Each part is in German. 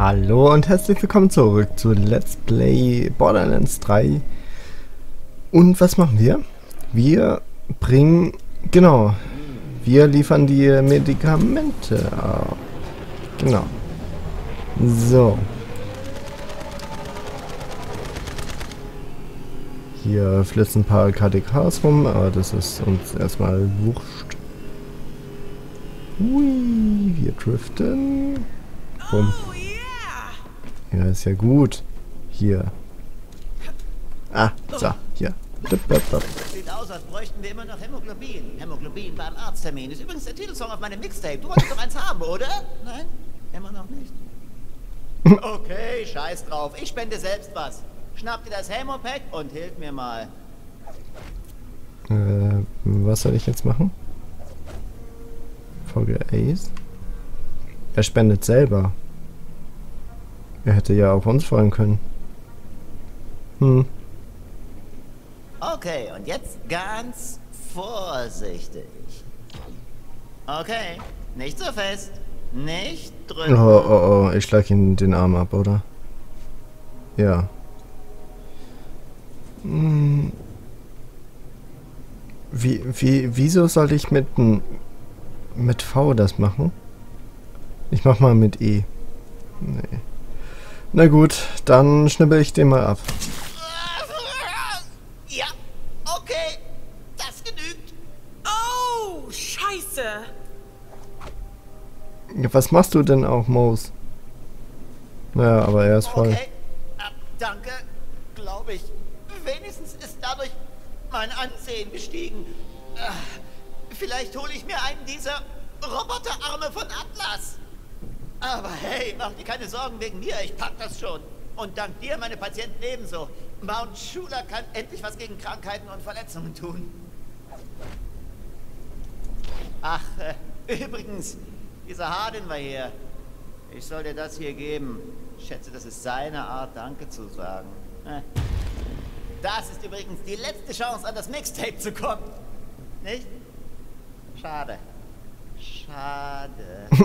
Hallo und herzlich willkommen zurück zu Let's Play Borderlands 3. Und was machen wir? Wir bringen, genau, wir liefern die Medikamente ab. Genau. So. Hier flitzen ein paar KDKs rum, aber das ist uns erstmal wurscht. Hui, wir driften. Bumm. Ja, ist ja gut. Hier. Ah, so, hier. Sieht aus, als bräuchten wir immer noch Hämoglobin. Hämoglobin beim Arzttermin. Ist übrigens der Titelsong auf meinem Mixtape. Du wolltest doch eins haben, oder? Nein? Immer noch nicht? Okay, scheiß drauf. Ich spende selbst was. Schnapp dir das Hämopack und hilf mir mal. Was soll ich jetzt machen? Folge Ace. Er spendet selber. Er hätte ja auch uns folgen können. Okay, und jetzt ganz vorsichtig. Okay, nicht so fest. Nicht drücken. Oh, ich schlag ihn den Arm ab, oder? Ja. Wieso soll ich mit V das machen? Ich mach mal mit E. Nee. Na gut, dann schnippel ich den mal ab. Ja, okay. Das genügt. Oh, Scheiße. Ja, was machst du denn auch, Moos? Naja, aber er ist voll. Okay. Danke, glaube ich. Wenigstens ist dadurch mein Ansehen gestiegen. Vielleicht hole ich mir einen dieser Roboterarme von Atlas. Aber hey, mach dir keine Sorgen wegen mir, ich pack das schon. Und dank dir, meine Patienten ebenso. Mount Schuler kann endlich was gegen Krankheiten und Verletzungen tun. Ach, übrigens, dieser Hardin war hier. Ich soll dir das hier geben. Ich schätze, das ist seine Art, Danke zu sagen. Das ist übrigens die letzte Chance, an das Mixtape zu kommen. Nicht? Schade. Schade.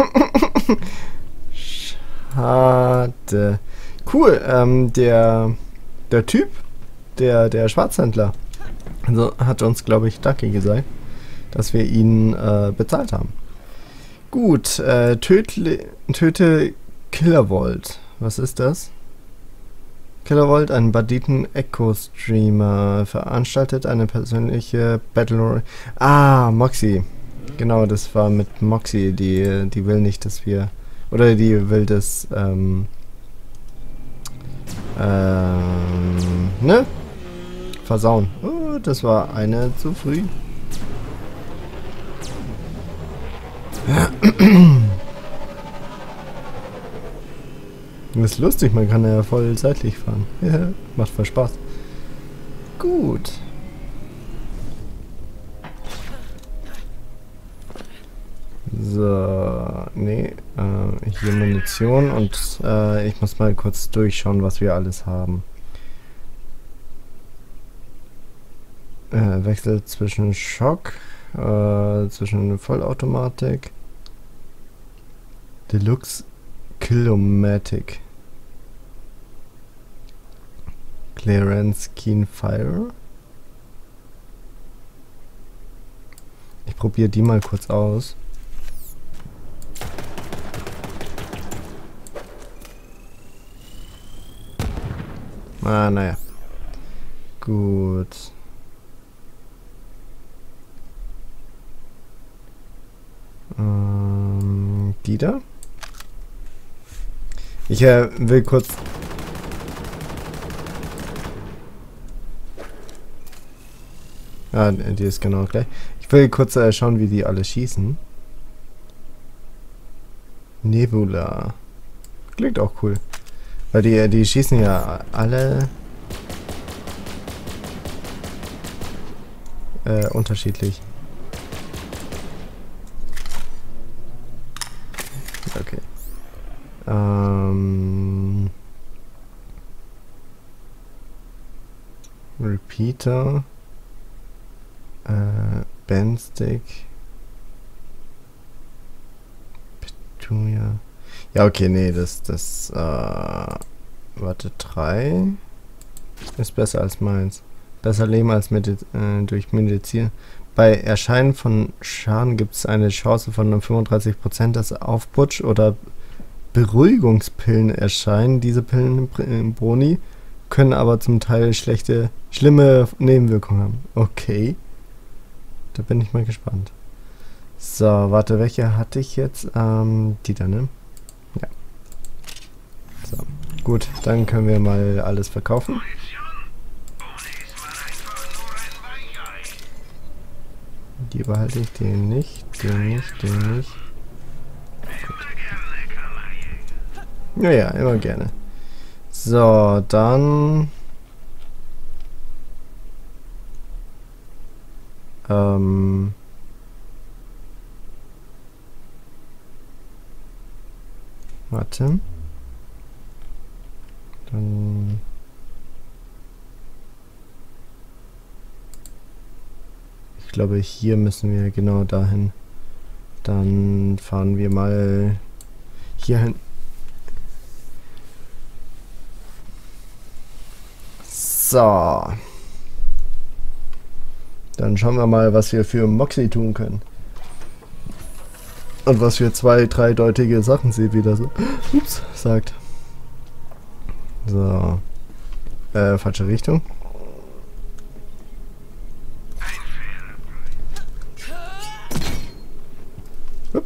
Schade. Cool, der Typ, der Schwarzhändler, also hat uns, glaube ich, Ducky gesagt, dass wir ihn bezahlt haben. Gut, töte Killervolt. Was ist das? Killervolt, ein Banditen-Echo-Streamer, veranstaltet eine persönliche Battle Royale. Ah, Moxie. Genau, das war mit Moxie, die will nicht, dass wir... Oder die will das, ne? Versauen. Oh, das war eine zu früh. Das ist lustig, man kann ja voll seitlich fahren. Ja, macht voll Spaß. Gut. So, nee, hier Munition und ich muss mal kurz durchschauen, was wir alles haben. Wechsel zwischen Schock, zwischen Vollautomatik, Deluxe Killomatic, Clearance Keen Fire. Ich probiere die mal kurz aus. Ah, naja. Gut. Die da? Ich will kurz... Ah, die ist genau gleich. Ich will kurz schauen, wie die alle schießen. Nebula. Klingt auch cool. Weil die schießen ja alle unterschiedlich. Okay. Repeater. Bandstick. Petunia. Ja, okay, nee, warte, 3 ist besser als meins. Besser leben als durch Medizieren. Bei Erscheinen von Schaden gibt es eine Chance von 35%, dass Aufputsch oder Beruhigungspillen erscheinen. Diese Pillen Broni können aber zum Teil schlimme Nebenwirkungen haben. Okay. Da bin ich mal gespannt. So, warte, welche hatte ich jetzt? Die da, ne? Ja. So, gut, dann können wir mal alles verkaufen. Die behalte ich, den nicht, den nicht, den nicht. Gut. Ja, immer gerne. So, dann... Warte. Dann... Ich glaube, hier müssen wir genau dahin. Dann fahren wir mal hier hin. So. Dann schauen wir mal, was wir für Moxie tun können. Und was für 2, 3-deutige Sachen sie wieder so ups, sagt. So. Falsche Richtung. Upp.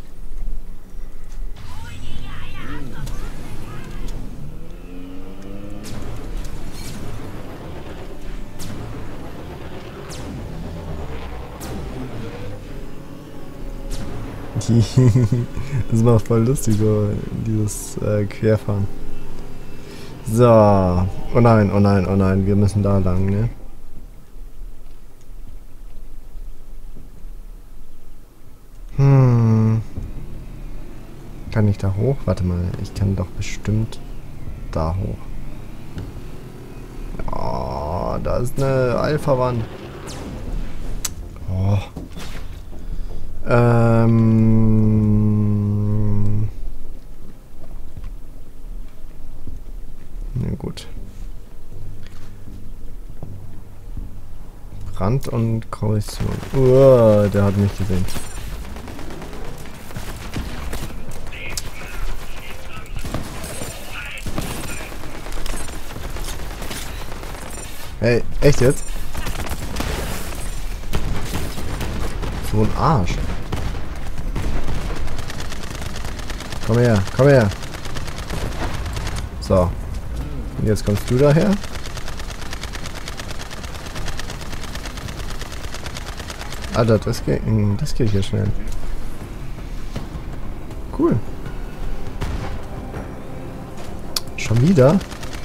Das macht voll lustig, so dieses Querfahren. So. Oh nein, oh nein, oh nein. Wir müssen da lang, ne? Kann ich da hoch? Warte mal. Ich kann doch bestimmt da hoch. Oh, da ist eine Alpha-Wand. Oh. Na gut. Brand und Korrosion. Der hat mich gesehen. Hey, echt jetzt? So ein Arsch. Komm her, komm her. So. Und jetzt kommst du daher. Alter, das geht hier schnell. Cool. Schon wieder?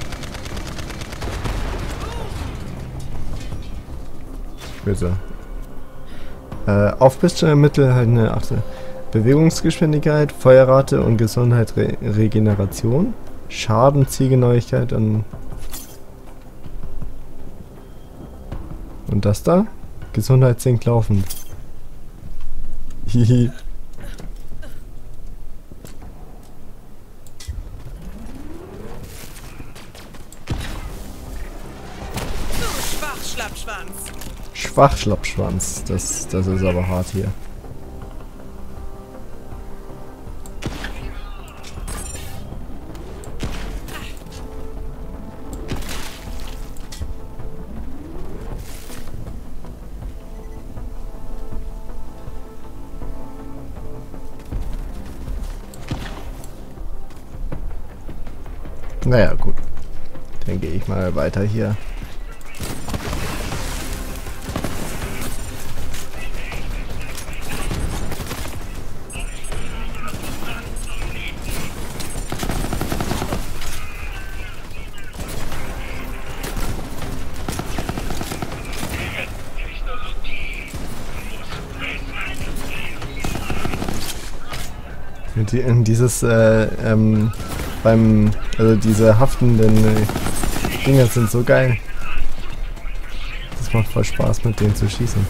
Bitte. Aufputschmittel halt eine 8. Bewegungsgeschwindigkeit, Feuerrate und Gesundheit, Regeneration. Schaden, Zielgenauigkeit und das da? Gesundheit sinkt laufend. Hihi. Schwachschlappschwanz. Schwachschlappschwanz. Das ist aber hart hier. Naja, gut. Dann gehe ich mal weiter hier. Dieses, also diese haftenden Dinger sind so geil. Das macht voll Spaß, mit denen zu schießen.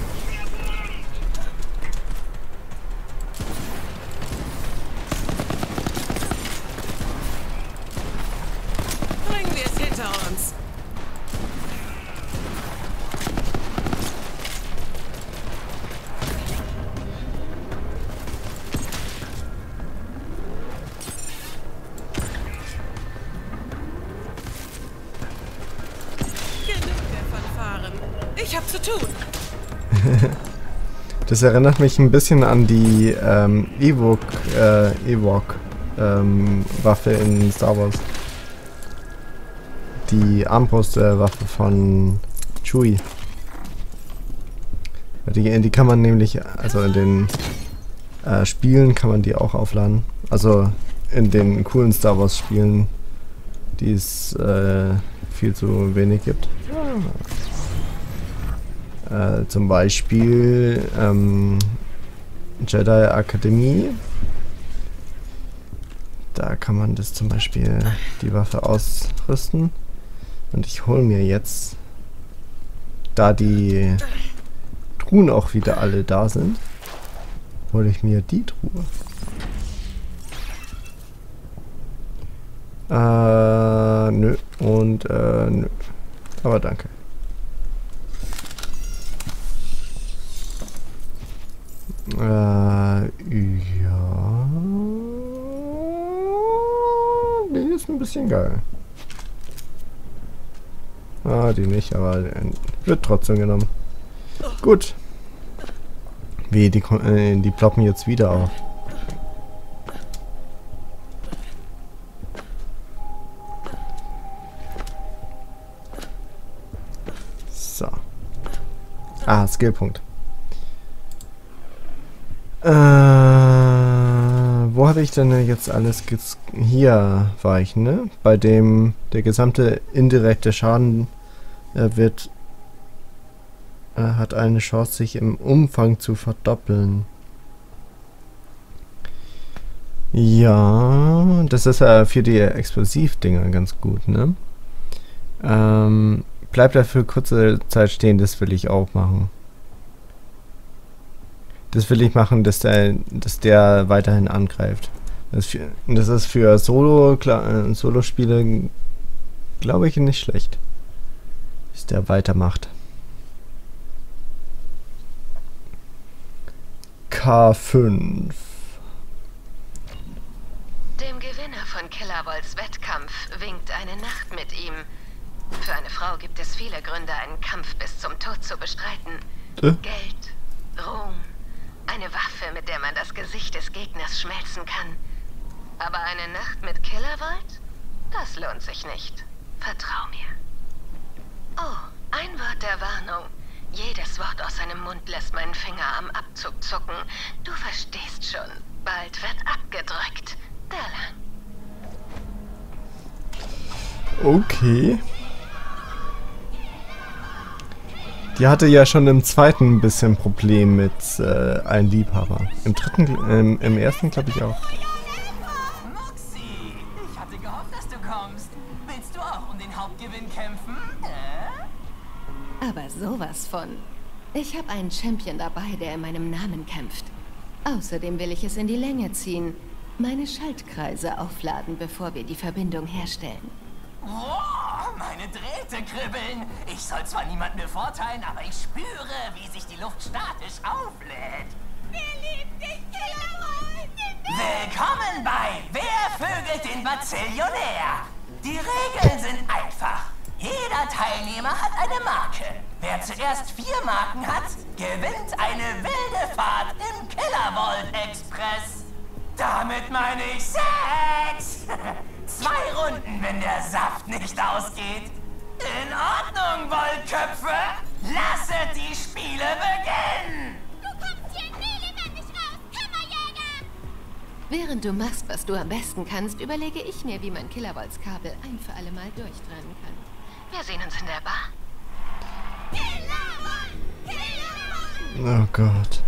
zu tun. Das erinnert mich ein bisschen an die Ewok-Waffe in Star Wars. Die Armbrustwaffe von Chewie. Die kann man nämlich, also in den Spielen kann man die auch aufladen. Also in den coolen Star Wars Spielen, die es viel zu wenig gibt. Zum Beispiel Jedi Akademie. Da kann man das zum Beispiel die Waffe ausrüsten. Und ich hole mir jetzt, da die Truhen auch wieder alle da sind, hole ich mir die Truhe. Nö. Und nö. Aber danke. Ja. Die ist ein bisschen geil. Die nicht, aber wird trotzdem genommen. Gut. Wie, die ploppen jetzt wieder auf. So. Skillpunkt. Wo habe ich denn jetzt alles hier war ich, ne? Bei dem der gesamte indirekte Schaden hat eine Chance, sich im Umfang zu verdoppeln. Ja, das ist ja für die Explosivdinger ganz gut, ne? Bleibt da für kurze Zeit stehen, das will ich auch machen. Das will ich machen, dass der weiterhin angreift. Das ist für Solo-Spiele, glaube ich, nicht schlecht. Dass der weitermacht. K5. Dem Gewinner von Killerwolds Wettkampf winkt eine Nacht mit ihm. Für eine Frau gibt es viele Gründe, einen Kampf bis zum Tod zu bestreiten. Geld, Ruhm, eine Waffe, mit der man das Gesicht des Gegners schmelzen kann. Aber eine Nacht mit Killerwold? Das lohnt sich nicht. Vertrau mir. Oh, ein Wort der Warnung. Jedes Wort aus seinem Mund lässt meinen Finger am Abzug zucken. Du verstehst schon. Bald wird abgedrückt. Derlan. Okay. Die hatte ja schon im zweiten ein bisschen Problem mit einem Liebhaber. Im dritten, im ersten glaube ich auch. Moxie, ich hatte gehofft, dass du kommst. Willst du auch um den Hauptgewinn kämpfen? Aber sowas von. Ich habe einen Champion dabei, der in meinem Namen kämpft. Außerdem will ich es in die Länge ziehen. Meine Schaltkreise aufladen, bevor wir die Verbindung herstellen. Oh, meine Drähte kribbeln. Ich soll zwar niemanden bevorteilen, aber ich spüre, wie sich die Luft statisch auflädt. Wir lieben dich, Killerwold! Willkommen bei Wer vögelt den Bazillionär? Die Regeln sind einfach. Jeder Teilnehmer hat eine Marke. Wer zuerst 4 Marken hat, gewinnt eine wilde Fahrt im Killerwold-Express. Damit meine ich Sex! 2 Runden, wenn der Saft nicht ausgeht. In Ordnung, Wollköpfe! Lasset die Spiele beginnen! Du kommst hier nie lebendig raus, Kammerjäger! Während du machst, was du am besten kannst, überlege ich mir, wie man Killerwolds Kabel ein für alle Mal durchtrennen kann. Wir sehen uns in der Bar. Oh Gott.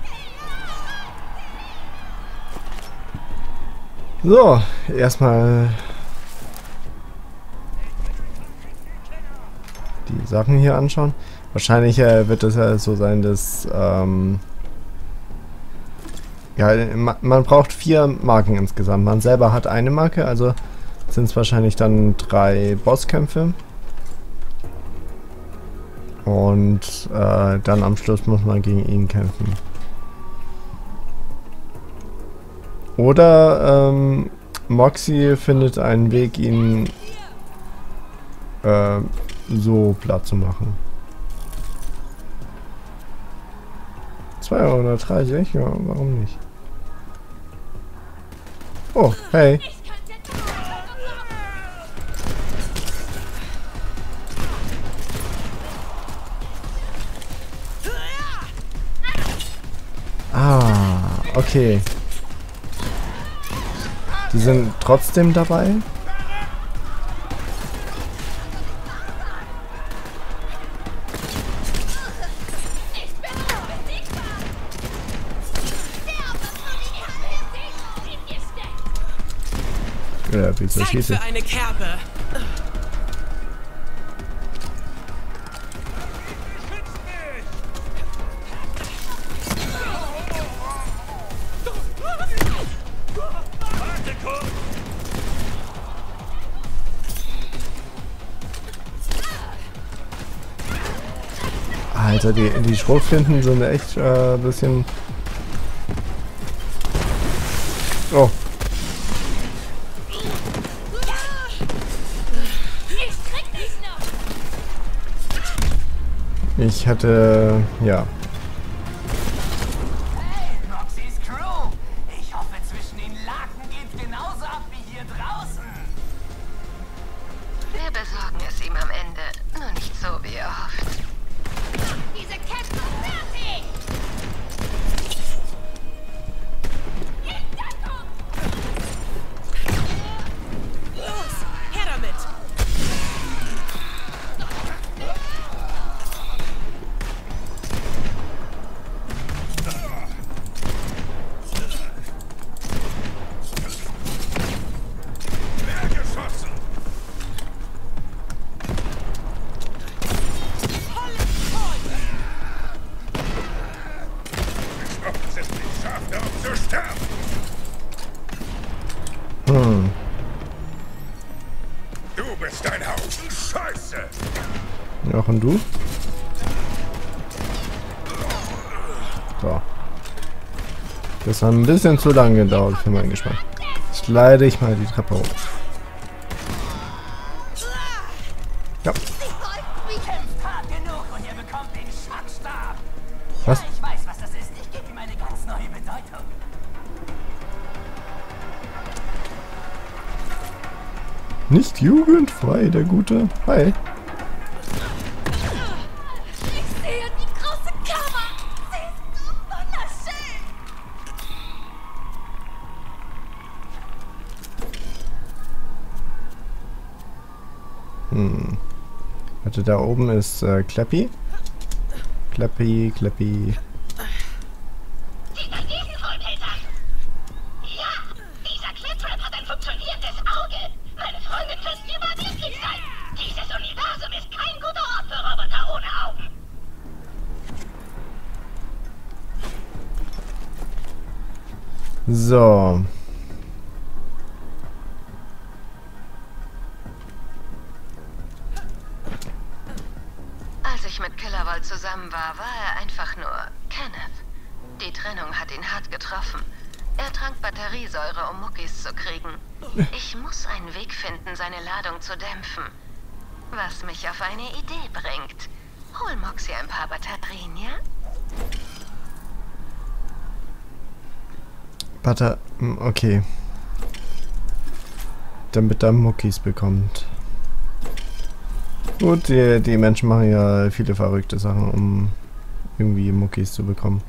So, erstmal die Sachen hier anschauen. Wahrscheinlich wird es ja so sein, dass ja, man braucht 4 Marken insgesamt. Man selber hat eine Marke, also sind es wahrscheinlich dann 3 Bosskämpfe. Und dann am Schluss muss man gegen ihn kämpfen. Oder Moxie findet einen Weg, ihn so platt zu machen. 230? Ja, warum nicht? Oh, hey. Ah, okay. Die sind trotzdem dabei? Ja, wie Zeit geht für eine Kerbe. Alter, die Schrotflinten sind echt ein bisschen... Oh. Ich hatte... ja. Hey, Moxys Crew! Ich hoffe, zwischen den Laken geht's genauso ab wie hier draußen. Wir besorgen es ihm am Ende, nur nicht so, wie er hofft. Diese Kämpfe fertig! Los, her damit. Du bist ein Haufen Scheiße! Ja, und du? So. Das hat ein bisschen zu lange gedauert für meinen Geschmack. Slide ich mal die Treppe hoch. Ja. Kämpft hart genug und ihr bekommt den Schockstab. Was? Ja, ich weiß, was das ist. Ich gebe ihm eine ganz neue Bedeutung. Nicht jugendfrei, der Gute. Hi. Ich sehe die große Kammer! Sie ist so wunderschön! Warte, da oben ist Clappy. Clappy. Die Riesenvolltäter! Ja! Dieser Cliptrap hat ein funktionierendes Auge! Meine Freundin wird überglücklich sein! Dieses Universum ist kein guter Ort für Roboter ohne Augen! So. Als ich mit Killerwald zusammen war er einfach nur Kenneth. Die Trennung hat ihn hart getroffen. Er trank Batteriesäure, um Muckis zu kriegen. Ich muss einen Weg finden, seine Ladung zu dämpfen. Was mich auf eine Idee bringt. Hol Moxie ein paar Batterien, ja? Okay. Damit er Muckis bekommt. Gut, die Menschen machen ja viele verrückte Sachen, um irgendwie Muckis zu bekommen.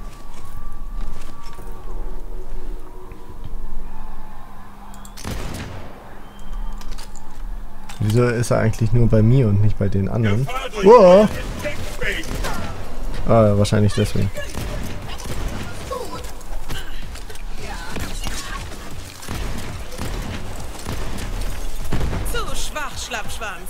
Wieso ist er eigentlich nur bei mir und nicht bei den anderen? Wow. Ah, wahrscheinlich deswegen. Zu schwach, Schlappschwanz.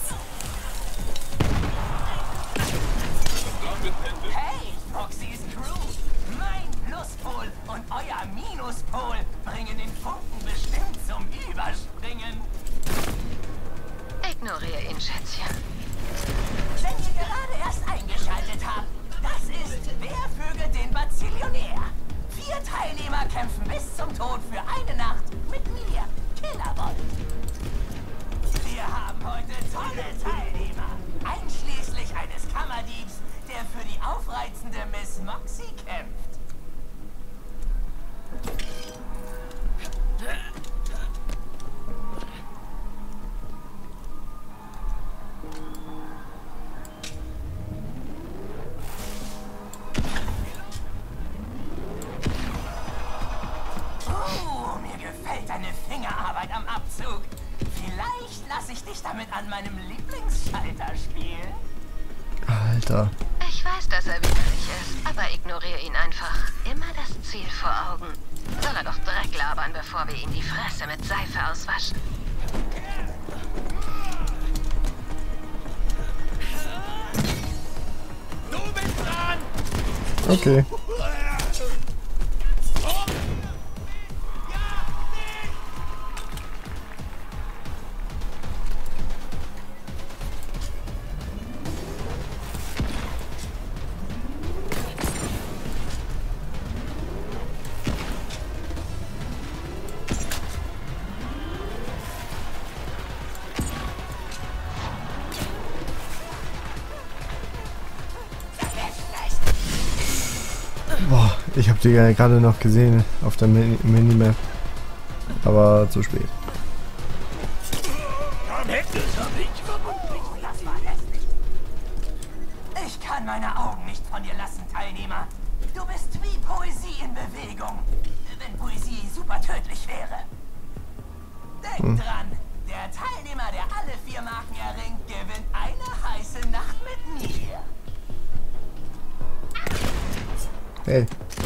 Hey, Moxys Crew! Mein Pluspol und euer Minuspol bringen den Funken bestimmt zum Überspringen. Ignoriere ihn, Schätzchen. Wenn ihr gerade erst eingeschaltet habt, das ist Wer vögelt den Bazillionär? 4 Teilnehmer kämpfen bis zum Tod für eine Nacht mit mir, Killerwald. Wir haben heute tolle Teilnehmer, einschließlich eines Kammerdiebs, der für die aufreizende Miss Moxie kämpft. ich dich damit an meinem Lieblingsschalter spielen? Alter. Ich weiß, dass er widerlich ist, aber ignoriere ihn einfach. Immer das Ziel vor Augen. Soll er doch Dreck labern, bevor wir ihm die Fresse mit Seife auswaschen. Du bist dran! Okay. Boah, ich habe die ja gerade noch gesehen auf der Minimap. Aber zu spät. Ich kann meine Augen nicht von dir lassen, Teilnehmer. Du bist wie Poesie in Bewegung. Wenn Poesie super tödlich wäre. Denk dran, der Teilnehmer, der alle 4 Marken erringt, gewinnt eine heiße Nacht mit mir. Hey.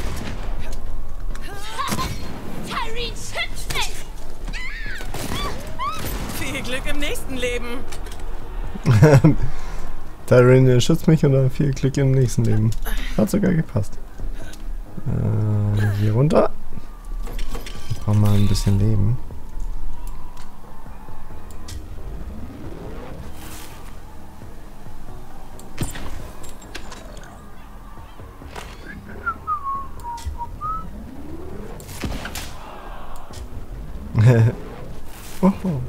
Tyreen, schützt mich! Viel Glück im nächsten Leben. Tyreen schützt mich und dann viel Glück im nächsten Leben. Hat sogar gepasst. Hier runter. Ich brauche mal ein bisschen Leben. Oh.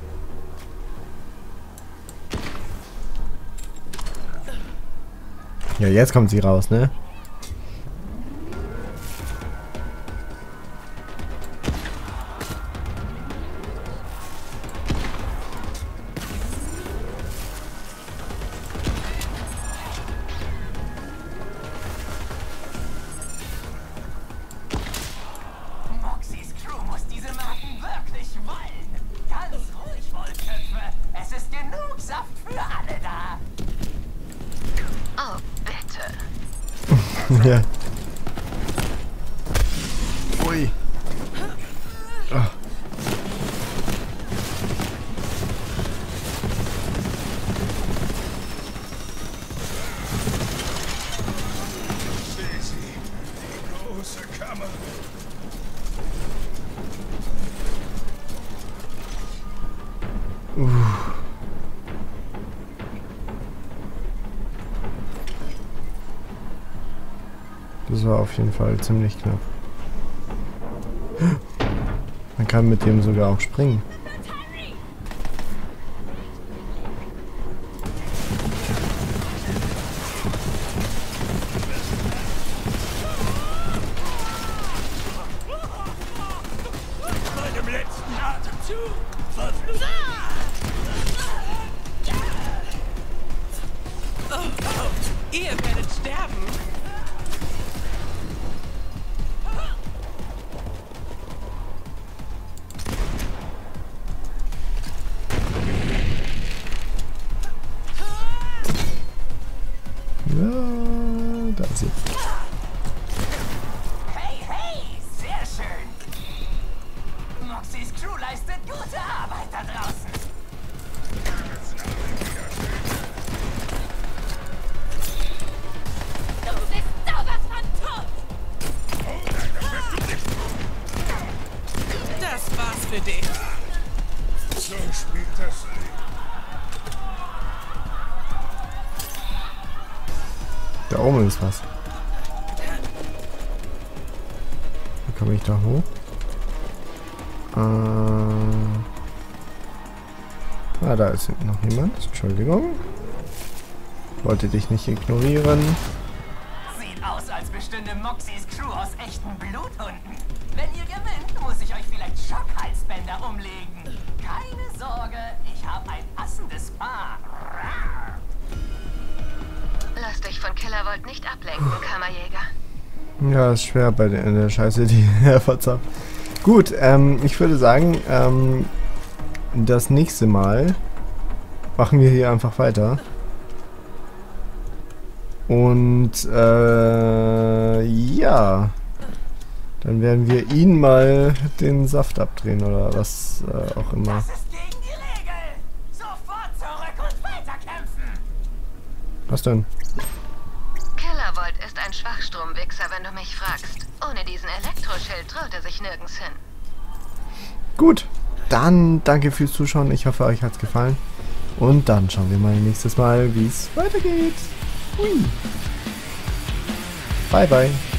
Ja, jetzt kommt sie raus, ne? Moxies Crew muss diese Marken wirklich wollen. Ganz ruhig, Wollköpfe. Es ist genug Saft für alle da. Oh, bitte. Ja. Ui. Ah. Die große Kammer. Das war auf jeden Fall ziemlich knapp. Man kann mit dem sogar auch springen. Meinem letzten Atemzug verflucht. Oh, ihr werdet sterben. Ja, da ist sie. Hey, hey, sehr schön. Moxies Crew leistet gute Arbeit da draußen. Du bist sowas von tot! Das war's für dich. So spielt das Leben. Da oben ist was. Wie komme ich da hoch? Da ist noch jemand. Entschuldigung. Wollte dich nicht ignorieren. Sieht aus, als bestünde Moxies Crew aus echten Bluthunden. Wenn ihr gewinnt, muss ich euch vielleicht Schockhalsbänder umlegen. Keine Sorge, ich habe ein passendes Paar. Lass dich von Killervold nicht ablenken, Kammerjäger. Ja, ist schwer bei der Scheiße, die er verzapft. Gut, ich würde sagen, das nächste Mal machen wir hier einfach weiter. Und ja, dann werden wir ihn mal den Saft abdrehen oder was auch immer. Das ist gegen die Regel. Sofort zurück und weiterkämpfen. Was denn? Killervolt ist ein Schwachstromwichser, wenn du mich fragst. Ohne diesen Elektroschild traut er sich nirgends hin. Gut, dann danke fürs Zuschauen. Ich hoffe, euch hat's gefallen. Und dann schauen wir mal nächstes Mal, wie es weitergeht. Hui. Bye, bye.